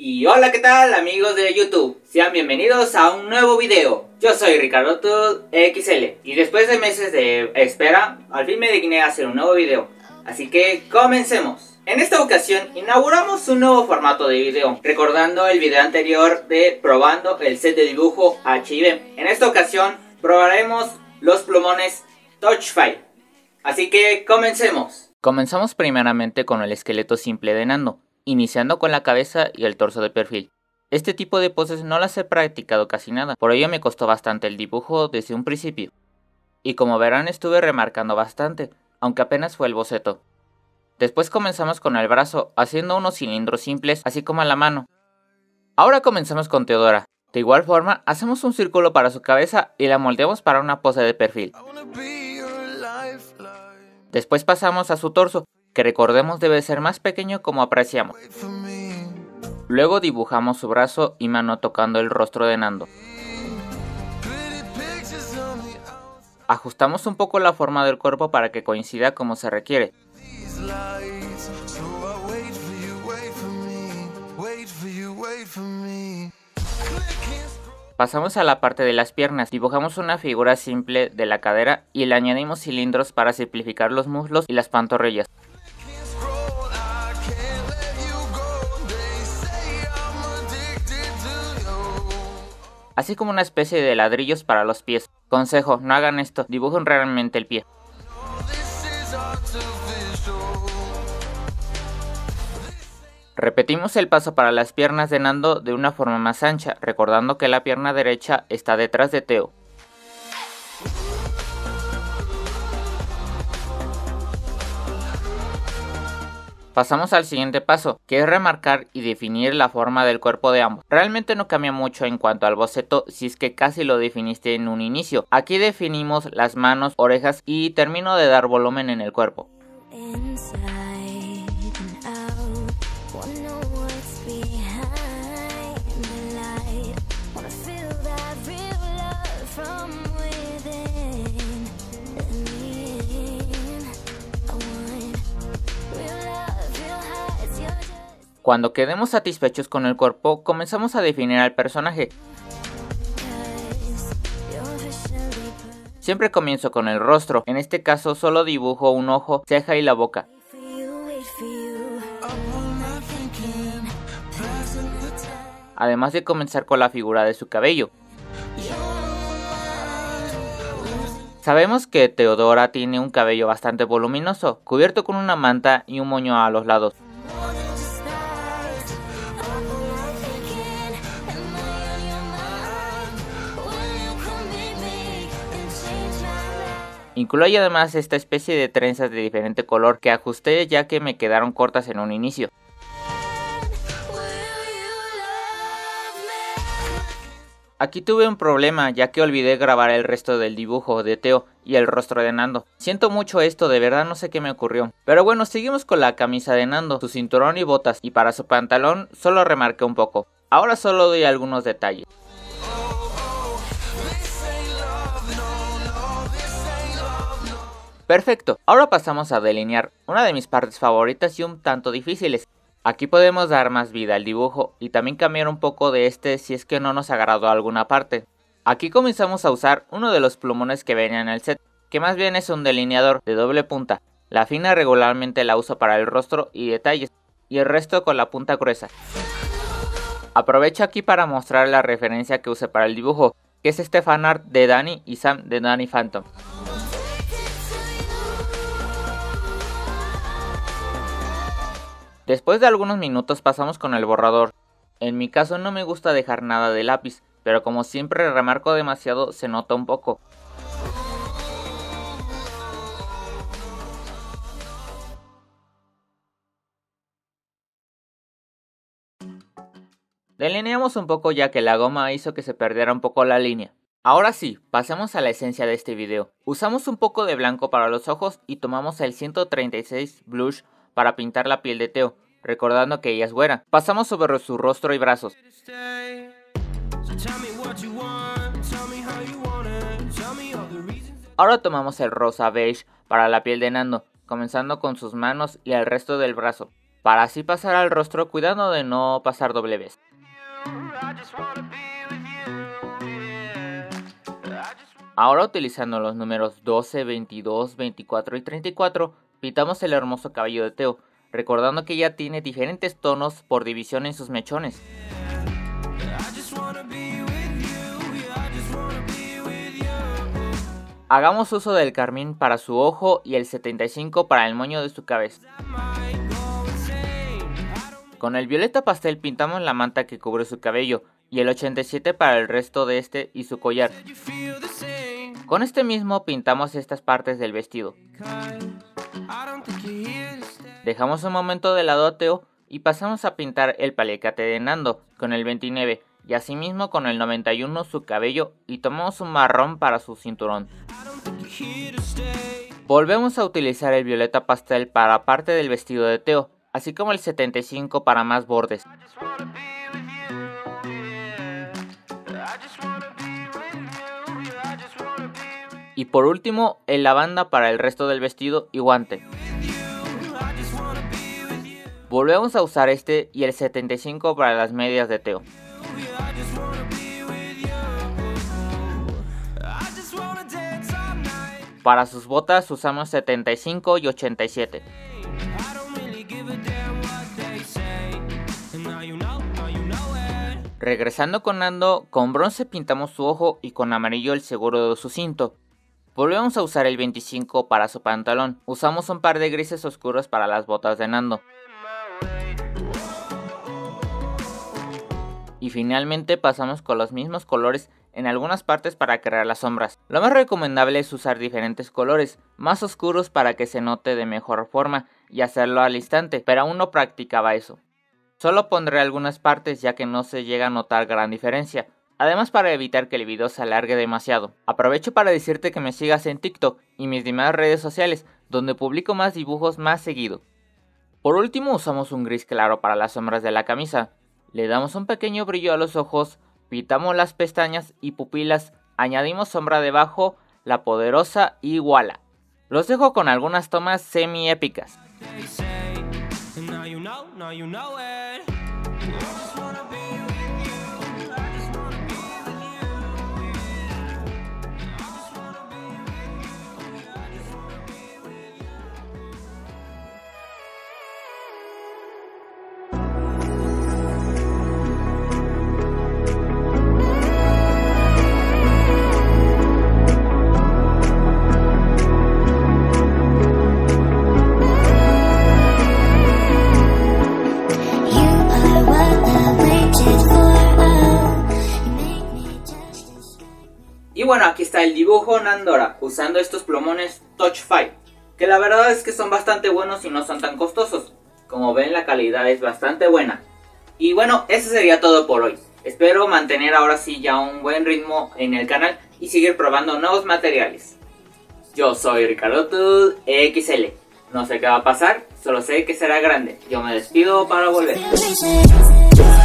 Y hola, ¿qué tal amigos de YouTube? Sean bienvenidos a un nuevo video. Yo soy Ricardo XL y después de meses de espera, al fin me digné a hacer un nuevo video. Así que comencemos. En esta ocasión inauguramos un nuevo formato de video, recordando el video anterior de probando el set de dibujo H&B. En esta ocasión probaremos los plumones Touchfile. Así que comencemos. Comenzamos primeramente con el esqueleto simple de Nando, iniciando con la cabeza y el torso de perfil. Este tipo de poses no las he practicado casi nada, por ello me costó bastante el dibujo desde un principio. Y como verán estuve remarcando bastante, aunque apenas fue el boceto. Después comenzamos con el brazo, haciendo unos cilindros simples, así como la mano. Ahora comenzamos con Teodora. De igual forma, hacemos un círculo para su cabeza y la moldeamos para una pose de perfil. Después pasamos a su torso, que recordemos debe ser más pequeño como apreciamos. Luego dibujamos su brazo y mano tocando el rostro de Nando. Ajustamos un poco la forma del cuerpo para que coincida como se requiere. Pasamos a la parte de las piernas, dibujamos una figura simple de la cadera y le añadimos cilindros para simplificar los muslos y las pantorrillas. Así como una especie de ladrillos para los pies. Consejo, no hagan esto, dibujen realmente el pie. Repetimos el paso para las piernas de Nando de una forma más ancha, recordando que la pierna derecha está detrás de Teo. Pasamos al siguiente paso, que es remarcar y definir la forma del cuerpo de ambos. Realmente no cambia mucho en cuanto al boceto si es que casi lo definiste en un inicio. Aquí definimos las manos, orejas y termino de dar volumen en el cuerpo. Cuando quedemos satisfechos con el cuerpo, comenzamos a definir al personaje. Siempre comienzo con el rostro, en este caso solo dibujo un ojo, ceja y la boca. Además de comenzar con la figura de su cabello. Sabemos que Teodora tiene un cabello bastante voluminoso, cubierto con una manta y un moño a los lados. Incluye además esta especie de trenzas de diferente color que ajusté ya que me quedaron cortas en un inicio. Aquí tuve un problema ya que olvidé grabar el resto del dibujo de Teo y el rostro de Nando. Siento mucho esto, de verdad no sé qué me ocurrió. Pero bueno, seguimos con la camisa de Nando, su cinturón y botas, y para su pantalón solo remarqué un poco. Ahora solo doy algunos detalles. Perfecto, ahora pasamos a delinear, una de mis partes favoritas y un tanto difíciles. Aquí podemos dar más vida al dibujo y también cambiar un poco de este si es que no nos agradó alguna parte. Aquí comenzamos a usar uno de los plumones que venían en el set, que más bien es un delineador de doble punta. La fina regularmente la uso para el rostro y detalles, y el resto con la punta gruesa. Aprovecho aquí para mostrar la referencia que usé para el dibujo, que es este fanart de Danny y Sam de Danny Phantom. Después de algunos minutos pasamos con el borrador. En mi caso no me gusta dejar nada de lápiz, pero como siempre remarco demasiado se nota un poco. Delineamos un poco ya que la goma hizo que se perdiera un poco la línea. Ahora sí, pasemos a la esencia de este video. Usamos un poco de blanco para los ojos y tomamos el 136 Blush para pintar la piel de Teo, recordando que ella es güera. Pasamos sobre su rostro y brazos. Ahora tomamos el rosa beige para la piel de Nando, comenzando con sus manos y el resto del brazo. para así pasar al rostro cuidando de no pasar doble vez. Ahora, utilizando los números 12, 22, 24 y 34, pintamos el hermoso cabello de Theo, recordando que ella tiene diferentes tonos por división en sus mechones. Hagamos uso del carmín para su ojo y el 75 para el moño de su cabeza. Con el violeta pastel pintamos la manta que cubre su cabello y el 87 para el resto de este y su collar. Con este mismo pintamos estas partes del vestido. Dejamos un momento de lado a Theo y pasamos a pintar el paliacate de Nando con el 29 y asimismo con el 91 su cabello y tomamos un marrón para su cinturón. Volvemos a utilizar el violeta pastel para parte del vestido de Theo, así como el 75 para más bordes. Y por último, el lavanda para el resto del vestido y guante. Volvemos a usar este y el 75 para las medias de Theo. Para sus botas usamos 75 y 87. Regresando con Nando, con bronce pintamos su ojo y con amarillo el seguro de su cinto. Volvemos a usar el 25 para su pantalón. Usamos un par de grises oscuros para las botas de Nando. Y finalmente pasamos con los mismos colores en algunas partes para crear las sombras. Lo más recomendable es usar diferentes colores, más oscuros para que se note de mejor forma y hacerlo al instante, pero aún no practicaba eso. Solo pondré algunas partes ya que no se llega a notar gran diferencia. Además, para evitar que el video se alargue demasiado. Aprovecho para decirte que me sigas en TikTok y mis demás redes sociales, donde publico más dibujos más seguido. Por último, usamos un gris claro para las sombras de la camisa. Le damos un pequeño brillo a los ojos, pintamos las pestañas y pupilas, añadimos sombra debajo, la poderosa y voilà. Los dejo con algunas tomas semi épicas. Y bueno, aquí está el dibujo Nandora, usando estos plumones Touch 5, que la verdad es que son bastante buenos y no son tan costosos. Como ven, la calidad es bastante buena. Y bueno, eso sería todo por hoy. Espero mantener ahora sí ya un buen ritmo en el canal y seguir probando nuevos materiales. Yo soy Ricardo XL. No sé qué va a pasar, solo sé que será grande. Yo me despido para volver.